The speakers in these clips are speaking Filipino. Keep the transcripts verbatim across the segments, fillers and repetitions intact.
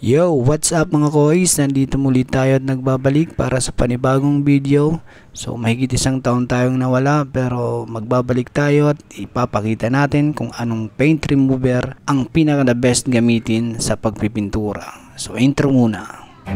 Yo, what's up mga kois? Nandito muli tayo at nagbabalik para sa panibagong video. So mahigit isang taon tayong nawala pero magbabalik tayo at ipapakita natin kung anong paint remover ang pinaka the best gamitin sa pagpipintura. So intro muna.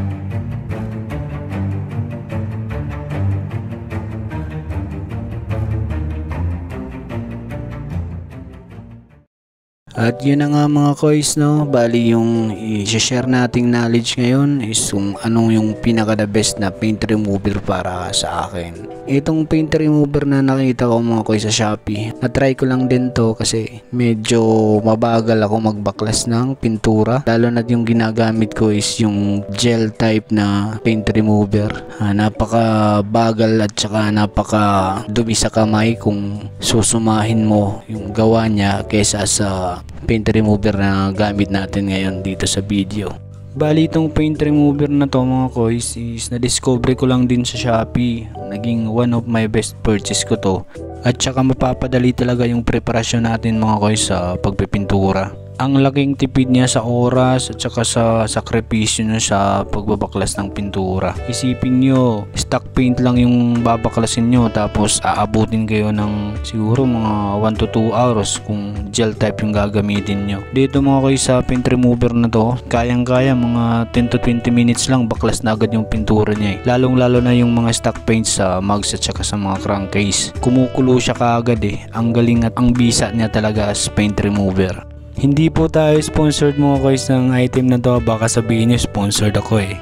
At yun na nga mga kois, no, bali yung i-share nating knowledge ngayon is kung anong yung pinaka the best na paint remover para sa akin. Itong paint remover na nakita ko mga kois sa Shopee, na-try ko lang din to kasi medyo mabagal ako magbaklas ng pintura, lalo na yung ginagamit ko is yung gel type na paint remover. Ah, napaka bagal at saka napaka dumi sa kamay kung susumahin mo yung gawa niya kaysa sa paint remover na gamit natin ngayon dito sa video. Bali itong paint remover na to mga kois is na-discover ko lang din sa Shopee. Naging one of my best purchase ko to. At saka mapapadali talaga yung preparasyon natin mga kois sa pagpipintura. Ang laking tipid niya sa oras at saka sa sakripisyo niya sa pagbabaklas ng pintura. Isipin nyo, stock paint lang yung babaklasin nyo tapos aabutin kayo ng siguro mga one to two hours kung gel type yung gagamitin nyo. Dito mga kois sa paint remover na to, kayang kaya mga ten to twenty minutes lang baklas na agad yung pintura niya eh. Lalong lalo na yung mga stock paint sa mugs at saka sa mga crankcase. Kumukulo siya kaagad eh. Ang galing at ang bisa niya talaga as paint remover. Hindi po tayo sponsored mga kois ng item na to, baka sabihin nyo sponsored ako eh.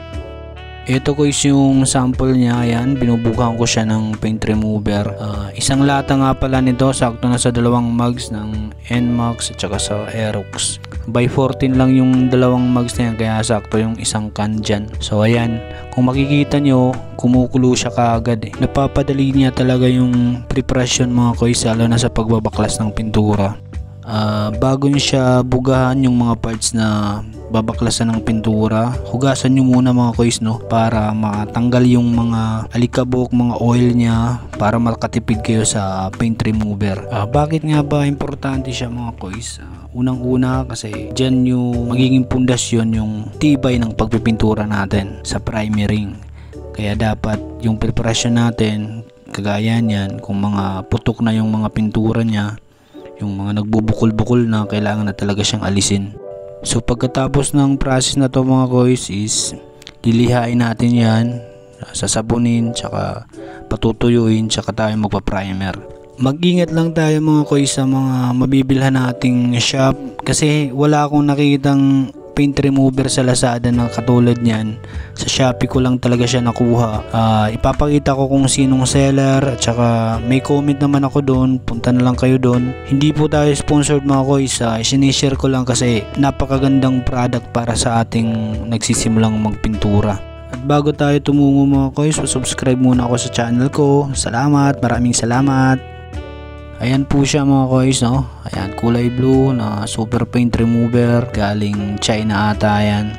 Ito kois yung sample niya, ayan, binubukan ko siya ng paint remover. Uh, isang lata nga pala nito, sakto na sa dalawang mugs ng N MAX at saka sa Aerox. By fourteen lang yung dalawang mugs na yan, kaya sakto yung isang can dyan. So ayan, kung makikita nyo, kumukulo siya kaagad eh. Napapadali niya talaga yung preparasyon mga kois, lalo na sa pagbabaklas ng pintura. Uh, bago nyo siya bugahan yung mga parts na babaklasan ng pintura, hugasan nyo muna mga kois, no, para matanggal yung mga alikabok, mga oil nya, para makatipid kayo sa paint remover. Uh, bakit nga ba importante siya mga kois? Uh, unang una kasi dyan yung magiging pundasyon yung tibay ng pagpipintura natin sa primering. Kaya dapat yung preparasyon natin, kagaya niyan, kung mga putok na yung mga pintura nya, yung mga nagbubukol-bukol na, kailangan na talaga siyang alisin. So pagkatapos ng process na to mga kois is lilihain natin yan, sasabunin, tsaka patutuyuin, tsaka tayo magpa-primer. Mag-ingat lang tayo mga kois sa mga mabibilhan nating shop kasi wala akong nakikitang paint remover sa Lazada na katulad niyan. Sa Shopee ko lang talaga siya nakuha. Uh, ipapakita ko kung sinong seller at saka may comment naman ako doon. Punta na lang kayo doon. Hindi po tayo sponsored mga kois. Uh, sinishare ko lang kasi napakagandang product para sa ating nagsisimulang magpintura. At bago tayo tumungo mga kois, subscribe muna ako sa channel ko. Salamat, maraming salamat. Ayan po siya mga kois, no? Ayan, kulay blue na super paint remover, galing China ata yan.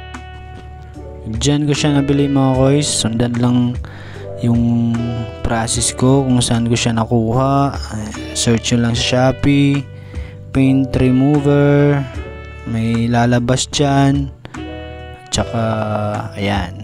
Diyan ko siya nabili mga kois. Sundan lang yung process ko kung saan ko siya nakuha. Search nyo lang sa Shopee, paint remover, may lalabas dyan. Tsaka ayan,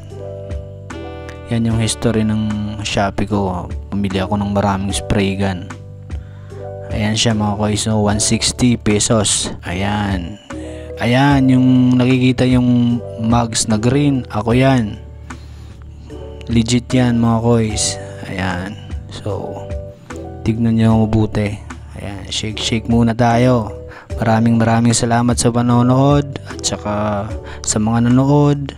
yan yung history ng Shopee ko. Pumili ako ng maraming spray gun. Ayan siya mga kois, no? one hundred sixty pesos. Ayan. Ayan yung nakikita yung mugs na green. Ako yan. Legit yan mga kois. Ayan. So tignan nyo mabuti. Ayan. Shake shake muna tayo. Maraming maraming salamat sa panonood at saka sa mga nanood.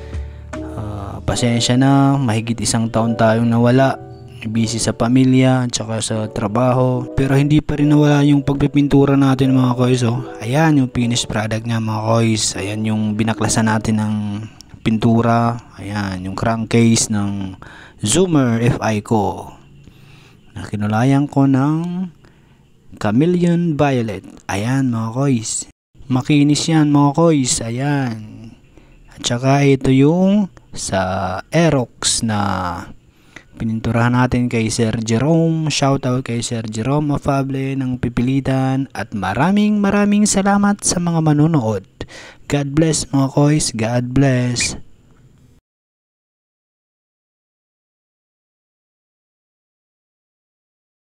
Uh, pasensya na. Mahigit isang taon tayong nawala. Busy sa pamilya at saka sa trabaho, pero hindi pa rin nawala yung pagpipintura natin mga kois. Oh. Ayan yung finished product niya mga kois. Ayan yung binaklasan natin ng pintura. Ayan yung crankcase ng Zoomer F I ko na kinulayan ko ng Chameleon Violet. Ayan mga kois, makinis yan mga kois. Ayan. At saka ito yung sa Aerox na pininturahan natin kay Sir Jerome. Shoutout kay Sir Jerome Afable ng Pipilitan. At maraming maraming salamat sa mga manonood. God bless mga koys, God bless.